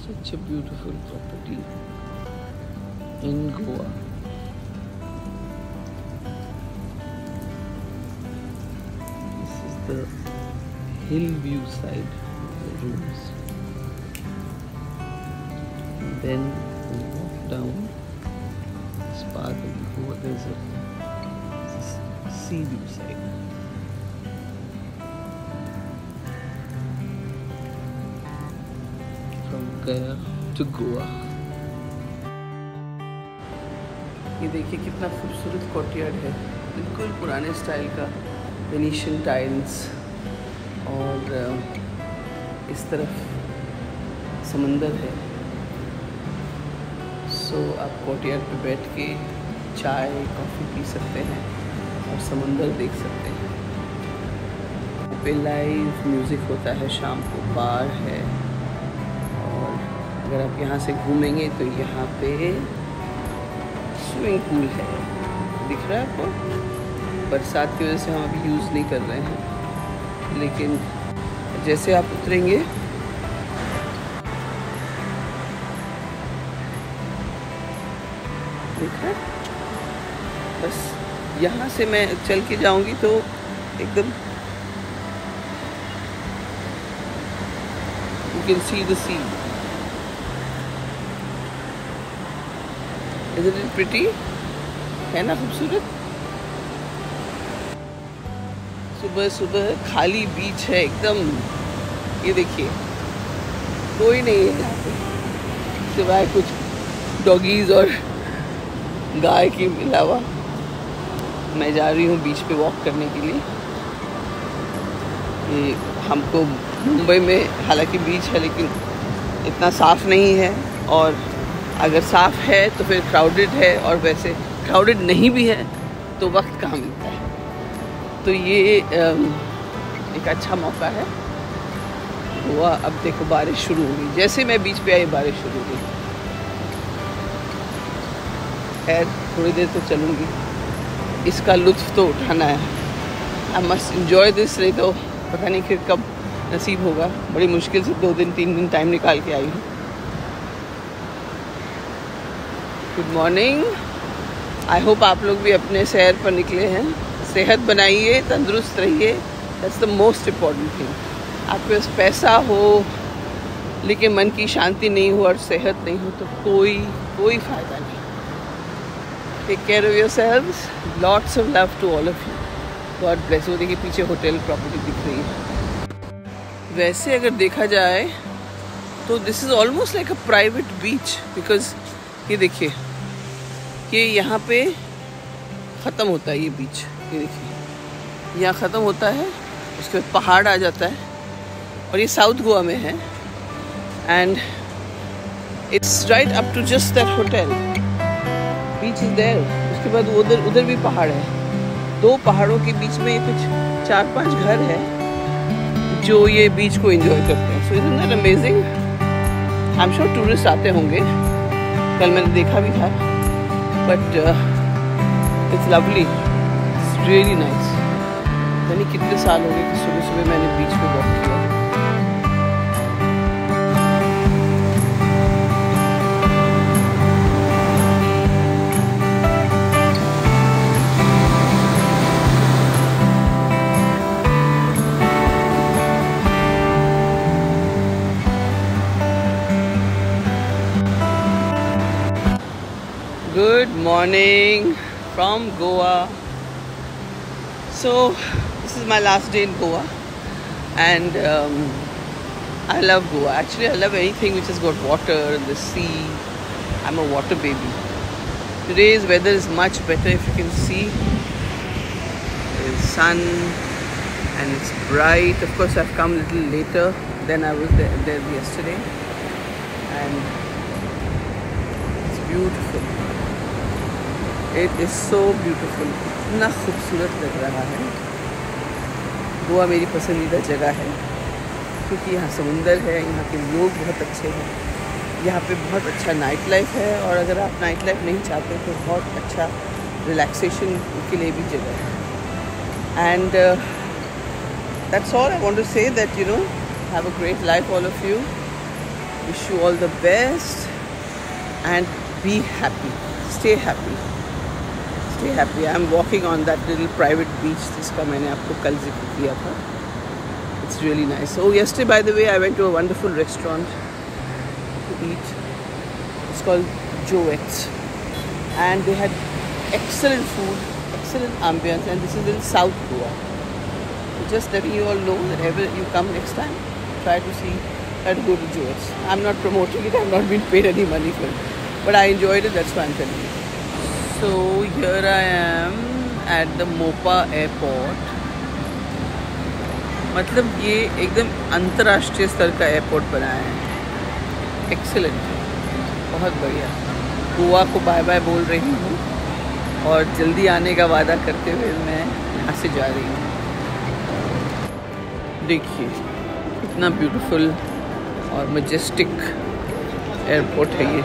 Such a beautiful property in Goa. This is the hill view side of the rooms. And then we walk down this path and Goa. There's a sea view side. From Gaya to Goa. ये देखिए कितना खूबसूरत courtyard है, बिल्कुल पुराने style का, Venetian tiles, और इस तरफ समंदर है। सो आप कोर्टयार्ड पे बैठ के चाय कॉफ़ी पी सकते हैं और समंदर देख सकते हैं। पे लाइव म्यूज़िक होता है, शाम को बार है, और अगर आप यहाँ से घूमेंगे तो यहाँ पे स्विमिंग पूल है। दिख रहा है आपको? बरसात की वजह से हम अभी यूज़ नहीं कर रहे हैं, लेकिन जैसे आप उतरेंगे दिख रहा है, बस यहाँ से मैं चल के जाऊंगी तो एकदम you can see the sea. Isn't it pretty? है ना खूबसूरत? सुबह सुबह खाली बीच है एकदम। ये देखिए कोई नहीं है यहाँ पे सिवाय कुछ डॉगीज और गाय के अलावा। मैं जा रही हूँ बीच पे वॉक करने के लिए। ये हमको मुंबई में हालांकि बीच है लेकिन इतना साफ़ नहीं है, और अगर साफ़ है तो फिर क्राउडेड है, और वैसे क्राउडेड नहीं भी है तो वक्त कहाँ मिलता है। तो ये एक अच्छा मौका है। हुआ अब देखो बारिश शुरू हो गई, जैसे मैं बीच पे आई बारिश शुरू हो गई। खैर थोड़ी देर तो चलूँगी, इसका लुत्फ़ तो उठाना है। आई मस्ट इन्जॉय दिस, नहीं तो पता नहीं फिर कब नसीब होगा। बड़ी मुश्किल से 2 दिन 3 दिन टाइम निकाल के आई हूँ। Good morning. आई होप आप लोग भी अपने सैर पर निकले हैं। सेहत बनाइए, तंदुरुस्त रहिए, that's the most important thing. आपके पास पैसा हो लेकिन मन की शांति नहीं हो और सेहत नहीं हो तो कोई फ़ायदा नहीं। Take care of yourselves, lots of love to all of you, God bless. वो देखिए पीछे होटल प्रॉपर्टी दिख रही है। वैसे अगर देखा जाए तो this is almost like a private beach, because ये देखिए कि यहाँ पे ख़त्म होता है ये बीच। ये देखिए यहाँ ख़त्म होता है, उसके बाद पहाड़ आ जाता है, और ये साउथ गोवा में है, and it's right up to just that hotel, beach is there. उसके बाद उधर भी पहाड़ है। 2 पहाड़ों के बीच में कुछ 4-5 घर है जो ये बीच को एंजॉय करते हैं। So isn't that amazing? I am sure tourist आते होंगे, कल मैंने देखा भी था, but it's lovely, it's really nice. यानी कितने साल हो गए कि सुबह सुबह मैंने बीच पे वॉक किया। Good morning from Goa. So this is my last day in Goa, and I love Goa. Actually, I love anything which has got water and the sea. I'm a water baby. Today's weather is much better, if you can see. There's sun and it's bright. Of course, I've come a little later than I was there yesterday, and it's beautiful. It is so beautiful. इतना खूबसूरत लग रहा है। गोवा मेरी पसंदीदा जगह है क्योंकि यहाँ समुंदर है, यहाँ के लोग बहुत अच्छे हैं, यहाँ पे बहुत अच्छा नाइट लाइफ है, और अगर आप नाइट लाइफ नहीं चाहते तो बहुत अच्छा रिलैक्सेशन के लिए भी जगह है। And that's all I want to say, that you know, have a great life all of you, Wish you all the best and be happy. Stay happy. Stay happy. I am walking on that little private beach जिसका मैंने आपको कल जिक्र किया था. It's really nice. Oh, yesterday, by the way, I went to a wonderful restaurant to eat. It's called Joett's, and they had excellent food, excellent ambience, and this is in South Goa. So just letting you all know that whenever you come next time, try to go to Joett's. I'm not promoting it. I've not been paid any money for it, but I enjoyed it. That's why I'm telling you. So here I am at the Mopa airport. मतलब ये एकदम अंतर्राष्ट्रीय स्तर का airport बनाया है. Excellent, बहुत बढ़िया. गोवा को बाय बाय बोल रही हूँ और जल्दी आने का वादा करते हुए मैं यहाँ से जा रही हूँ. देखिए कितना ब्यूटीफुल और मजेस्टिक एयरपोर्ट है ये.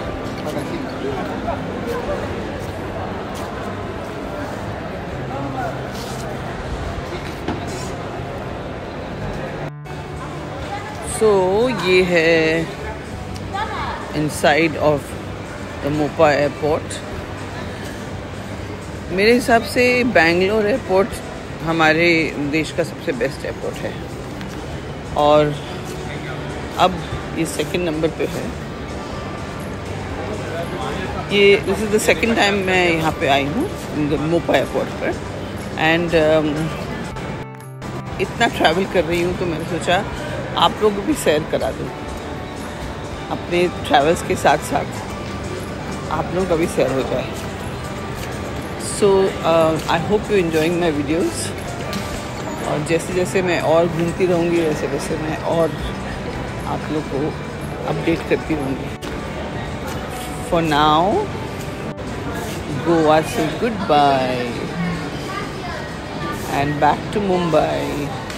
सो ये है inside of the Mopa airport. मेरे हिसाब से बेंगलोर एयरपोर्ट हमारे देश का सबसे बेस्ट एयरपोर्ट है और अब ये सेकंड नंबर पे है. ये this is the second time मैं यहाँ पे आई हूँ मोपा एयरपोर्ट पर. एंड इतना ट्रैवल कर रही हूँ तो मैंने सोचा आप लोगों को भी शेयर करा दूँ. अपने ट्रैवल्स के साथ साथ आप लोगों का भी शेयर हो जाए. So I hope you enjoying my videos. और जैसे जैसे मैं और घूमती रहूँगी वैसे वैसे मैं और आप लोग को अपडेट करती रहूँगी. फॉर नाउ गोवा से good bye and back to Mumbai.